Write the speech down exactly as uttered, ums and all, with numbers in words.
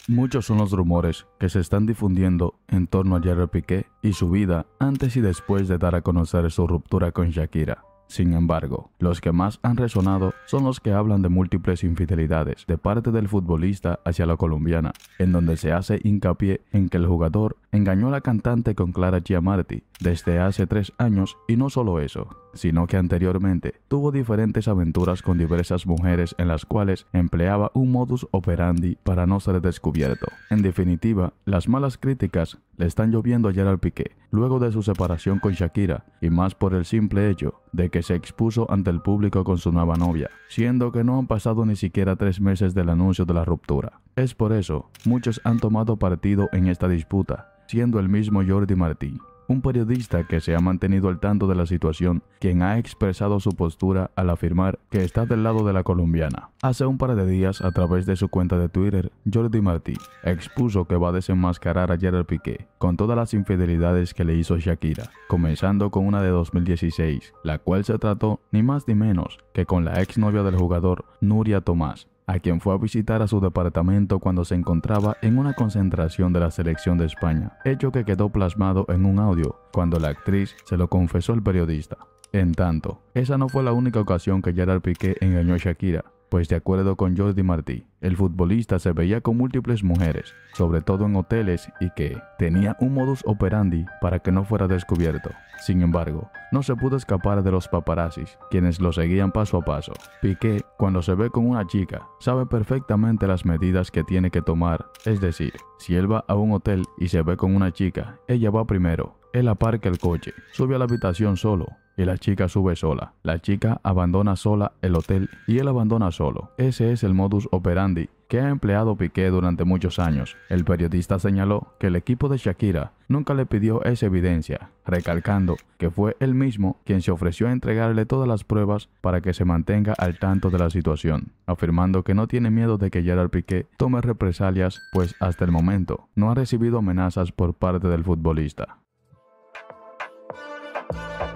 Muchos son los rumores que se están difundiendo en torno a Gerard Piqué y su vida antes y después de dar a conocer su ruptura con Shakira. Sin embargo, los que más han resonado son los que hablan de múltiples infidelidades de parte del futbolista hacia la colombiana, en donde se hace hincapié en que el jugador engañó a la cantante con Clara Chiamarty desde hace tres años y no solo eso, sino que anteriormente tuvo diferentes aventuras con diversas mujeres en las cuales empleaba un modus operandi para no ser descubierto. En definitiva, las malas críticas le están lloviendo a Gerard Piqué luego de su separación con Shakira y más por el simple hecho de que se expuso ante el público con su nueva novia, siendo que no han pasado ni siquiera tres meses del anuncio de la ruptura. Es por eso, muchos han tomado partido en esta disputa, siendo el mismo Jordi Martí, un periodista que se ha mantenido al tanto de la situación, quien ha expresado su postura al afirmar que está del lado de la colombiana. Hace un par de días, a través de su cuenta de Twitter, Jordi Martí expuso que va a desenmascarar a Gerard Piqué con todas las infidelidades que le hizo Shakira, comenzando con una de dos mil dieciséis, la cual se trató ni más ni menos que con la exnovia del jugador, Nuria Tomás, a quien fue a visitar a su departamento cuando se encontraba en una concentración de la selección de España, hecho que quedó plasmado en un audio cuando la actriz se lo confesó al periodista. En tanto, esa no fue la única ocasión que Gerard Piqué engañó a Shakira, pues de acuerdo con Jordi Martí, el futbolista se veía con múltiples mujeres, sobre todo en hoteles, y que tenía un modus operandi para que no fuera descubierto. Sin embargo, no se pudo escapar de los paparazzis, quienes lo seguían paso a paso. Piqué, cuando se ve con una chica, sabe perfectamente las medidas que tiene que tomar, es decir, si él va a un hotel y se ve con una chica, ella va primero, él aparca el coche, sube a la habitación solo, y la chica sube sola. La chica abandona sola el hotel y él abandona solo. Ese es el modus operandi que ha empleado Piqué durante muchos años. El periodista señaló que el equipo de Shakira nunca le pidió esa evidencia, recalcando que fue él mismo quien se ofreció a entregarle todas las pruebas para que se mantenga al tanto de la situación, afirmando que no tiene miedo de que Gerard Piqué tome represalias, pues hasta el momento no ha recibido amenazas por parte del futbolista.